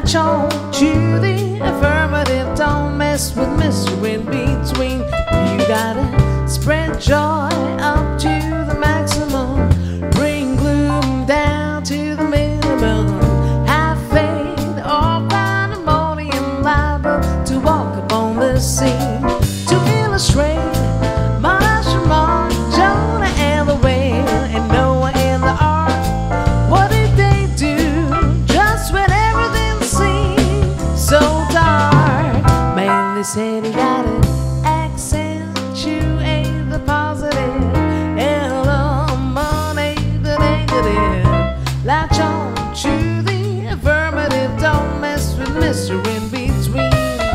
Latch on to the affirmative, don't mess with mystery in between. You gotta spread joy up to the maximum, bring gloom down to the minimum. Have faith or pandemonium, liable to walk upon the scene. To illustrate Marsh, Jonah and the whale, and Noah and the ark. What did they do just when everything seemed so dark? Man, they said he got it. Accentuate the positive and eliminate the negative. Latch on to the affirmative, don't mess with mystery in between.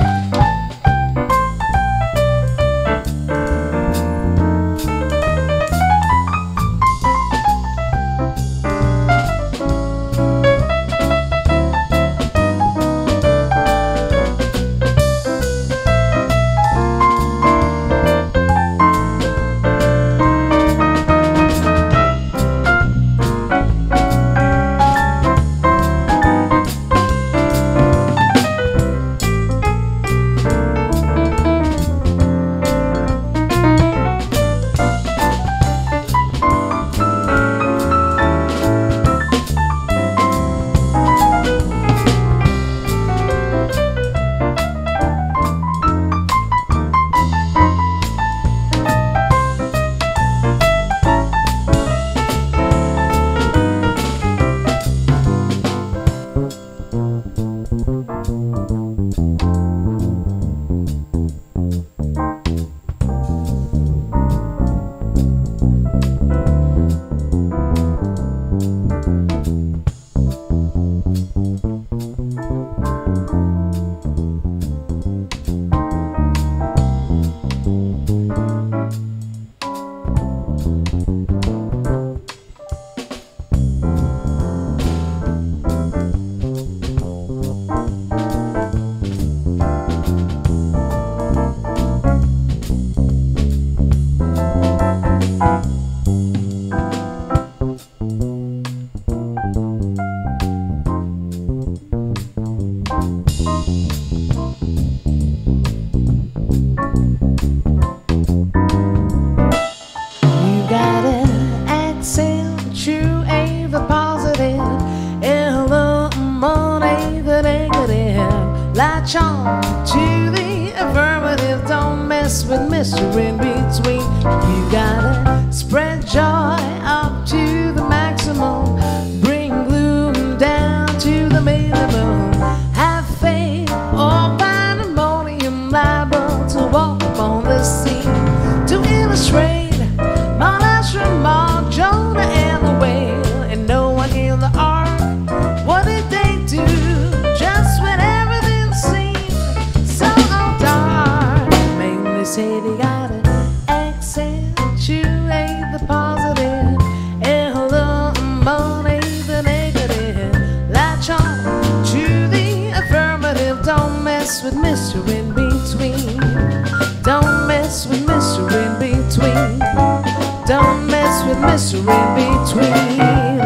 Latch on to the affirmative, don't mess with mystery in between. You gotta spread joy up to the maximum, bring gloom down to the minimum. Have faith or pandemonium, liable to walk upon the scene. To illustrate my last remark, Jonah and the whale, and Noah in the ark. What did they do just when everything seemed so dark? Mainly say they gotta accentuate the positive and eliminate the negative. Latch on to the affirmative, don't mess with mystery in between. Don't mess with mystery in between. Don't mess with mystery in between.